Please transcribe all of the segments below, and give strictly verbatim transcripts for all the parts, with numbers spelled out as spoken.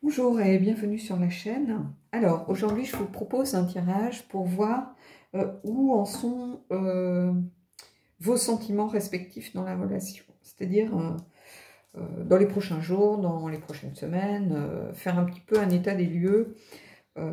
Bonjour et bienvenue sur la chaîne. Alors aujourd'hui je vous propose un tirage pour voir euh, où en sont euh, vos sentiments respectifs dans la relation. C'est-à-dire euh, euh, dans les prochains jours, dans les prochaines semaines, euh, faire un petit peu un état des lieux. Euh,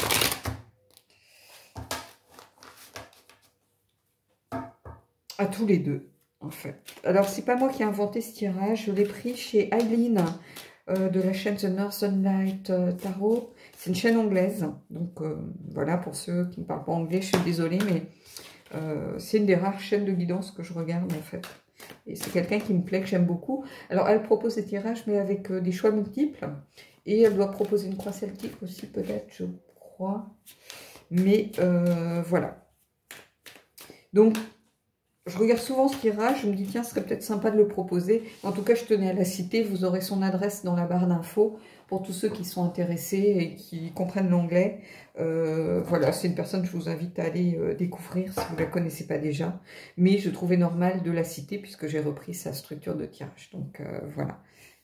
à tous les deux en fait. Alors c'est pas moi qui ai inventé ce tirage, je l'ai pris chez Eileen. Euh, de la chaîne The Northern Light euh, Tarot. C'est une chaîne anglaise. Donc euh, voilà, pour ceux qui ne parlent pas anglais, je suis désolée, mais euh, c'est une des rares chaînes de guidance que je regarde en fait. Et c'est quelqu'un qui me plaît, que j'aime beaucoup. Alors elle propose des tirages, mais avec euh, des choix multiples. Et elle doit proposer une croix celtique aussi, peut-être, je crois. Mais euh, voilà. Donc, je regarde souvent ce tirage, je me dis tiens, ce serait peut-être sympa de le proposer. En tout cas, je tenais à la citer, vous aurez son adresse dans la barre d'infos pour tous ceux qui sont intéressés et qui comprennent l'anglais. Euh, voilà, c'est une personne que je vous invite à aller euh, découvrir si vous ne la connaissez pas déjà. Mais je trouvais normal de la citer puisque j'ai repris sa structure de tirage. Donc euh, voilà.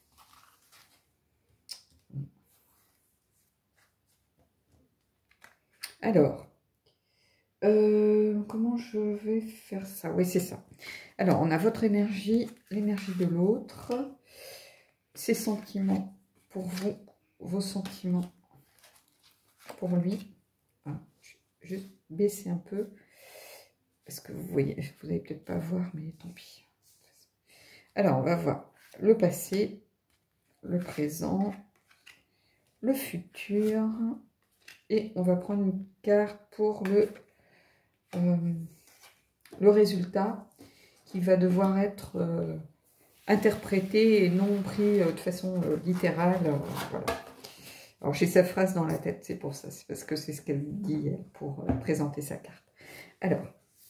Alors, euh, comment je vais faire ça? Oui, c'est ça. Alors, on a votre énergie, l'énergie de l'autre, ses sentiments pour vous, vos sentiments pour lui. Ah, juste baisser un peu, parce que vous voyez, vous n'allez peut-être pas voir, mais tant pis. Alors, on va voir le passé, le présent, le futur, et on va prendre une carte pour le, euh, le résultat, qui va devoir être euh, interprété et non pris euh, de façon euh, littérale. Euh, voilà. Alors j'ai sa phrase dans la tête, c'est pour ça, c'est parce que c'est ce qu'elle dit pour euh, présenter sa carte. Alors,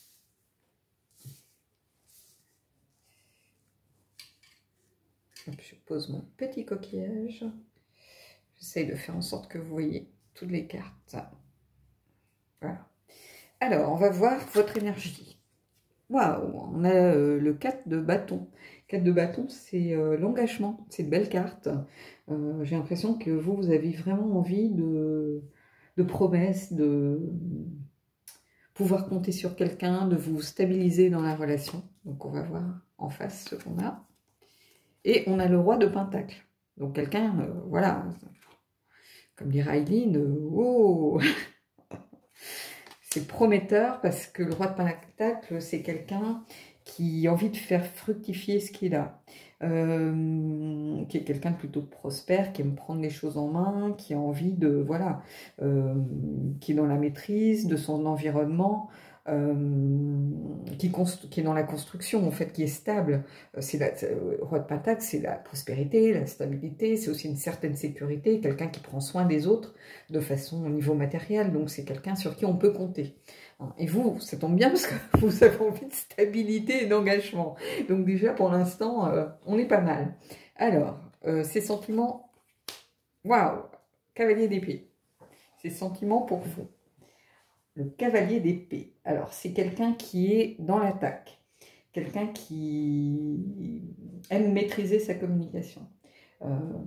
je pose mon petit coquillage. J'essaye de faire en sorte que vous voyez toutes les cartes. Voilà. Alors, on va voir votre énergie. Waouh, on a euh, le quatre de bâton. quatre de bâton, c'est euh, l'engagement. C'est une belle carte. Euh, J'ai l'impression que vous, vous avez vraiment envie de, de promesses, de pouvoir compter sur quelqu'un, de vous stabiliser dans la relation. Donc, on va voir en face ce qu'on a. Et on a le roi de pentacle. Donc, quelqu'un, euh, voilà, comme dirait Eileen, euh, oh c'est prometteur parce que le roi de pentacle, c'est quelqu'un qui a envie de faire fructifier ce qu'il a. Euh, qui est quelqu'un de plutôt prospère, qui aime prendre les choses en main, qui a envie de, voilà, euh, qui est dans la maîtrise de son environnement, euh, qui, qui est dans la construction, en fait, qui est stable. C'est la, le roi de pentacle, c'est la prospérité, la stabilité, c'est aussi une certaine sécurité, quelqu'un qui prend soin des autres de façon au niveau matériel, donc c'est quelqu'un sur qui on peut compter. Et vous, ça tombe bien parce que vous avez envie de stabilité et d'engagement. Donc déjà, pour l'instant, euh, on est pas mal. Alors, euh, ces sentiments... Waouh! Cavalier d'épée. Ces sentiments pour vous. Le cavalier d'épée. Alors, c'est quelqu'un qui est dans l'attaque. Quelqu'un qui aime maîtriser sa communication. Euh,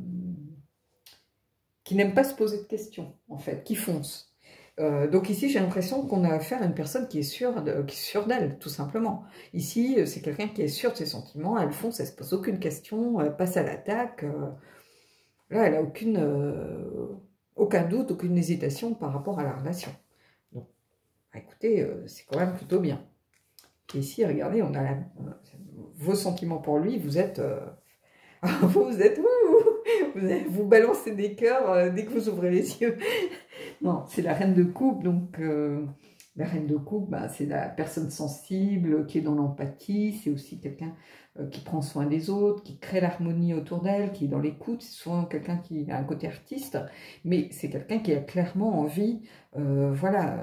qui n'aime pas se poser de questions, en fait. Qui fonce. Euh, donc ici, j'ai l'impression qu'on a affaire à une personne qui est sûre de, qui est sûre d'elle, tout simplement. Ici, c'est quelqu'un qui est sûr de ses sentiments, elle fonce, elle ne se pose aucune question, elle passe à l'attaque. Euh, là, elle n'a aucune, euh, aucun doute, aucune hésitation par rapport à la relation. Donc, bah, écoutez, euh, c'est quand même plutôt bien. Et ici, regardez, on a la, vos sentiments pour lui, vous êtes... Euh, vous êtes... Vous, vous balancez des cœurs euh, dès que vous ouvrez les yeux. Non, c'est la reine de coupe, donc euh, la reine de coupe, bah, c'est la personne sensible qui est dans l'empathie, c'est aussi quelqu'un euh, qui prend soin des autres, qui crée l'harmonie autour d'elle, qui est dans l'écoute, c'est souvent quelqu'un qui a un côté artiste, mais c'est quelqu'un qui a clairement envie, euh, voilà,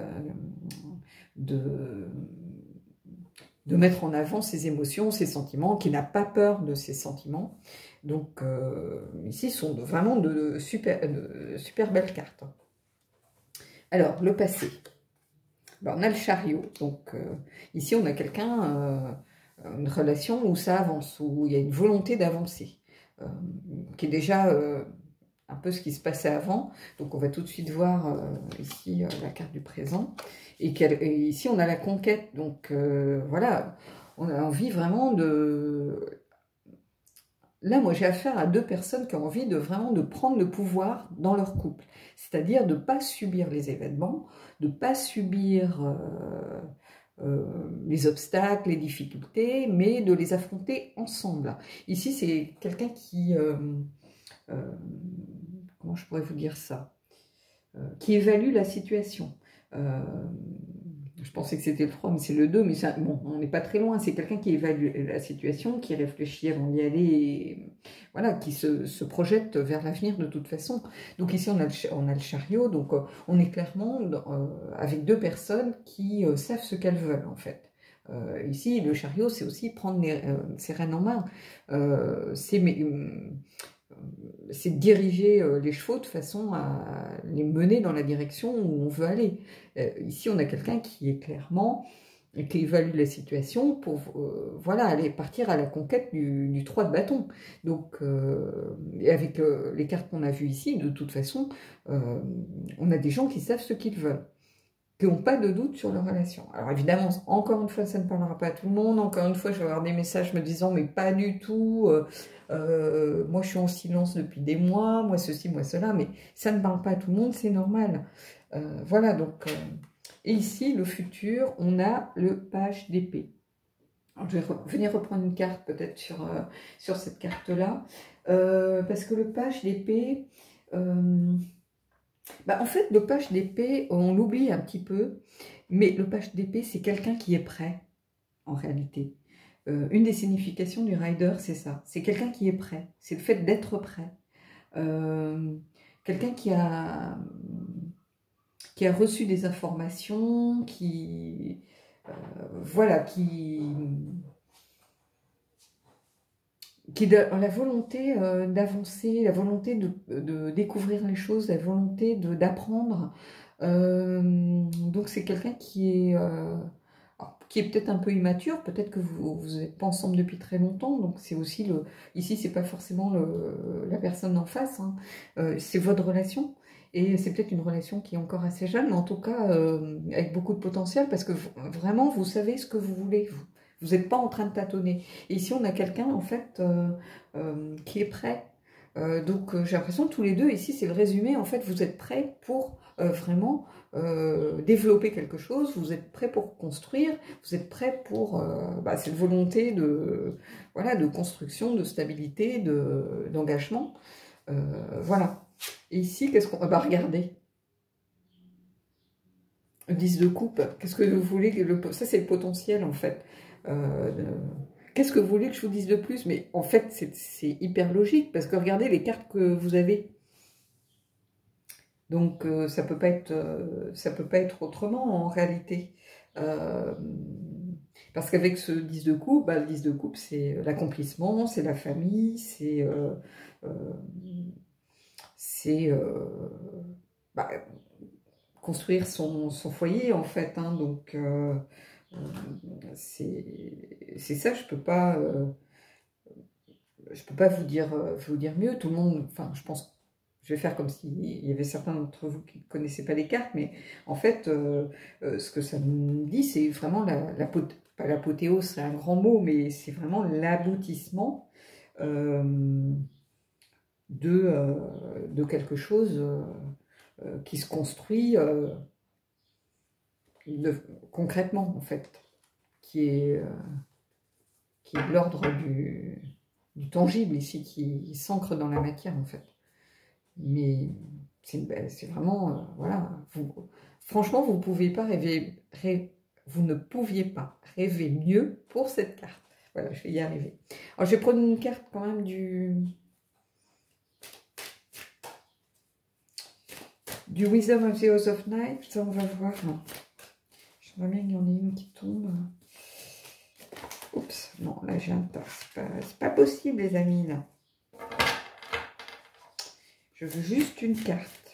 de, de mettre en avant ses émotions, ses sentiments, qui n'a pas peur de ses sentiments. Donc euh, ici, ce sont vraiment de super, de super belles cartes. Alors, le passé. Ben, on a le chariot. Donc, euh, ici, on a quelqu'un, euh, une relation où ça avance, où il y a une volonté d'avancer, euh, qui est déjà euh, un peu ce qui se passait avant. Donc on va tout de suite voir euh, ici euh, la carte du présent. Et, et ici on a la conquête. Donc euh, voilà, on a envie vraiment de... Là moi j'ai affaire à deux personnes qui ont envie de vraiment de prendre le pouvoir dans leur couple. C'est-à-dire de ne pas subir les événements, de ne pas subir euh, euh, les obstacles, les difficultés, mais de les affronter ensemble. Ici c'est quelqu'un qui... Euh, euh, comment je pourrais vous dire ça, euh, qui évalue la situation. Euh, je pensais que c'était le trois, mais c'est le deux, mais ça, bon, on n'est pas très loin. C'est quelqu'un qui évalue la situation, qui réfléchit avant d'y aller, et, voilà, qui se, se projette vers l'avenir de toute façon. Donc ici, on a le, on a le chariot, donc euh, on est clairement euh, avec deux personnes qui euh, savent ce qu'elles veulent, en fait. Euh, ici, le chariot, c'est aussi prendre les, euh, ses rênes en main. Euh, c'est... c'est de diriger les chevaux de façon à les mener dans la direction où on veut aller. Euh, ici, on a quelqu'un qui est clairement, qui évalue la situation pour euh, voilà, aller partir à la conquête du, du trois de bâton. Donc, euh, et avec euh, les cartes qu'on a vues ici, de toute façon, euh, on a des gens qui savent ce qu'ils veulent, qui n'ont pas de doute sur leur relation. Alors évidemment, encore une fois, ça ne parlera pas à tout le monde. Encore une fois, je vais avoir des messages me disant, mais pas du tout, euh, euh, moi je suis en silence depuis des mois, moi ceci, moi cela, mais ça ne parle pas à tout le monde, c'est normal. Euh, voilà, donc... Euh, et ici, le futur, on a le page d'épée. Je vais re venir reprendre une carte peut-être sur, euh, sur cette carte-là, euh, parce que le page d'épée... Euh, Bah, en fait, le page d'épée, on l'oublie un petit peu, mais le page d'épée, c'est quelqu'un qui est prêt, en réalité. Euh, une des significations du rider, c'est ça. C'est quelqu'un qui est prêt. C'est le fait d'être prêt. Euh, quelqu'un qui a, qui a reçu des informations, qui... Euh, voilà, qui... qui a la volonté euh, d'avancer, la volonté de, de découvrir les choses, la volonté d'apprendre. Euh, donc c'est quelqu'un qui est, euh, qui est peut-être un peu immature, peut-être que vous n'êtes pas ensemble depuis très longtemps, donc c'est aussi le... Ici, c'est pas forcément le, la personne en face, hein. Euh, c'est votre relation. Et c'est peut-être une relation qui est encore assez jeune, mais en tout cas euh, avec beaucoup de potentiel, parce que vraiment, vous savez ce que vous voulez, vous. Vous n'êtes pas en train de tâtonner. Et ici, on a quelqu'un, en fait, euh, euh, qui est prêt. Euh, donc, euh, j'ai l'impression que tous les deux, ici, c'est le résumé. En fait, vous êtes prêts pour euh, vraiment euh, développer quelque chose. Vous êtes prêts pour construire. Vous êtes prêts pour euh, bah, cette volonté de, voilà, de construction, de stabilité, d'engagement. De, euh, voilà. Et ici, qu'est-ce qu'on va bah, regarder? Le dix de coupe. Qu'est-ce que vous voulez que le... Ça, c'est le potentiel, en fait. Euh, Qu'est-ce que vous voulez que je vous dise de plus? Mais en fait, c'est hyper logique, parce que regardez les cartes que vous avez. Donc, euh, ça peut pas être, euh, ça peut pas être autrement, en réalité. Euh, parce qu'avec ce dix de coupe, bah, le dix de coupe, c'est l'accomplissement, c'est la famille, c'est... Euh, euh, c'est... Euh, bah, construire son, son foyer, en fait, hein, donc... Euh, c'est ça, je peux pas, euh, je peux pas vous dire, euh, vous dire mieux. Tout le monde, enfin, je pense, je vais faire comme s'il y avait certains d'entre vous qui ne connaissaient pas les cartes, mais en fait, euh, euh, ce que ça me dit, c'est vraiment la, la pas l'apothéose, c'est un grand mot, mais c'est vraiment l'aboutissement euh, de, euh, de quelque chose euh, euh, qui se construit euh, de, concrètement, en fait, qui est euh, qui est de l'ordre du, du tangible ici, qui s'ancre dans la matière en fait. Mais c'est vraiment, euh, voilà, vous, franchement, vous ne pouvez pas rêver, rêver, vous ne pouviez pas rêver mieux pour cette carte. Voilà, je vais y arriver. Alors, je vais prendre une carte quand même du... du Wisdom of the House of Night. Ça, on va voir. Je vois bien qu'il y en ait une qui tombe. Oups, non, là j'ai un tas. C'est pas, pas possible, les amis, là. Je veux juste une carte.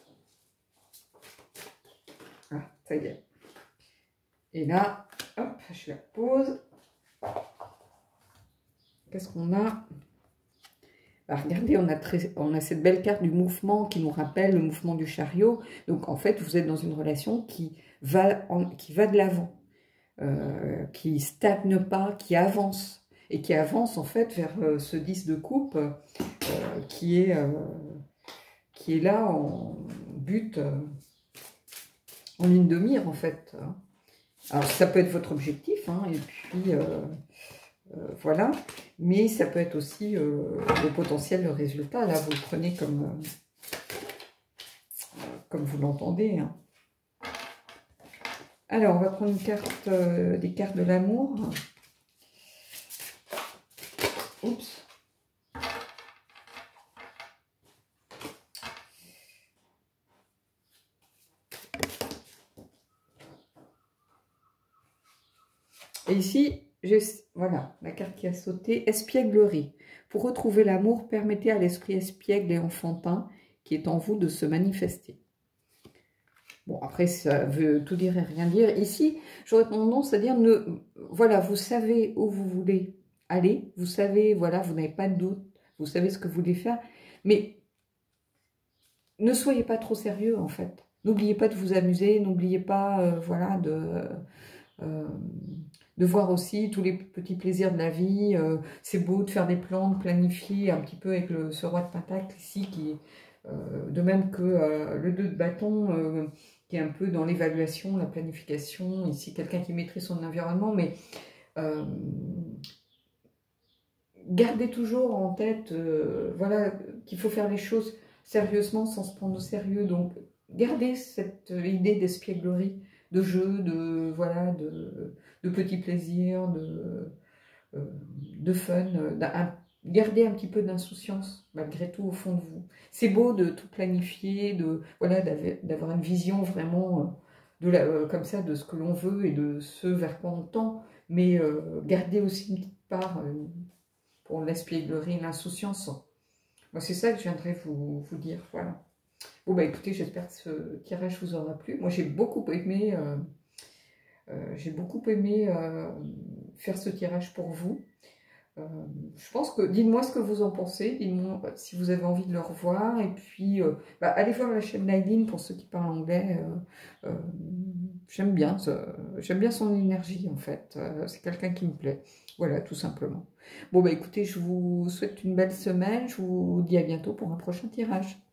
Ah, ça y est. Et là, hop, je la pose. Qu'est-ce qu'on a? bah, regardez, on a, très, on a cette belle carte du mouvement qui nous rappelle le mouvement du chariot. Donc, en fait, vous êtes dans une relation qui va, en, qui va de l'avant, euh, qui stagne pas, qui avance. Et qui avance, en fait, vers euh, ce dix de coupe euh, qui, est, euh, qui est là en but, euh, en ligne de mire, en fait. Alors, ça peut être votre objectif, hein, et puis... Euh, Euh, voilà, mais ça peut être aussi euh, le potentiel, le résultat. Là, vous le prenez comme, euh, comme vous l'entendez. Hein. Alors, on va prendre une carte, euh, des cartes de l'amour. Oups. Et ici, j'ai, voilà, la carte qui a sauté, espièglerie. Pour retrouver l'amour, permettez à l'esprit espiègle et enfantin qui est en vous de se manifester. Bon, après, ça veut tout dire et rien dire. Ici, j'aurais tendance à dire, ne, voilà, vous savez où vous voulez aller, vous savez, voilà, vous n'avez pas de doute, vous savez ce que vous voulez faire, mais ne soyez pas trop sérieux, en fait. N'oubliez pas de vous amuser, n'oubliez pas, euh, voilà, de... Euh, de voir aussi tous les petits plaisirs de la vie. Euh, c'est beau de faire des plans, de planifier un petit peu avec le, ce roi de pentacle ici, qui euh, de même que euh, le deux de bâton, euh, qui est un peu dans l'évaluation, la planification, ici quelqu'un qui maîtrise son environnement, mais euh, gardez toujours en tête, euh, voilà, qu'il faut faire les choses sérieusement sans se prendre au sérieux, donc gardez cette idée d'espièglerie, de jeu, de, voilà, de, de petits plaisirs, de, euh, de fun, un, gardez un petit peu d'insouciance malgré tout au fond de vous. C'est beau de tout planifier, de, voilà, d'avoir une vision vraiment de la, euh, comme ça de ce que l'on veut et de ce vers quoi on tend, mais euh, gardez aussi une petite part euh, pour l'espièglerie, l'insouciance. Moi, c'est ça que je viendrais vous, vous dire, voilà. Bon, bah écoutez, j'espère que ce tirage vous aura plu. Moi, j'ai beaucoup aimé, euh, euh, j'ai beaucoup aimé euh, faire ce tirage pour vous. Euh, je pense que, dites-moi ce que vous en pensez, dites-moi si vous avez envie de le revoir, et puis euh, bah, allez voir la chaîne d'Aileen pour ceux qui parlent anglais. Euh, euh, j'aime bien, j'aime bien son énergie en fait, euh, c'est quelqu'un qui me plaît, voilà, tout simplement. Bon bah écoutez, je vous souhaite une belle semaine, je vous dis à bientôt pour un prochain tirage.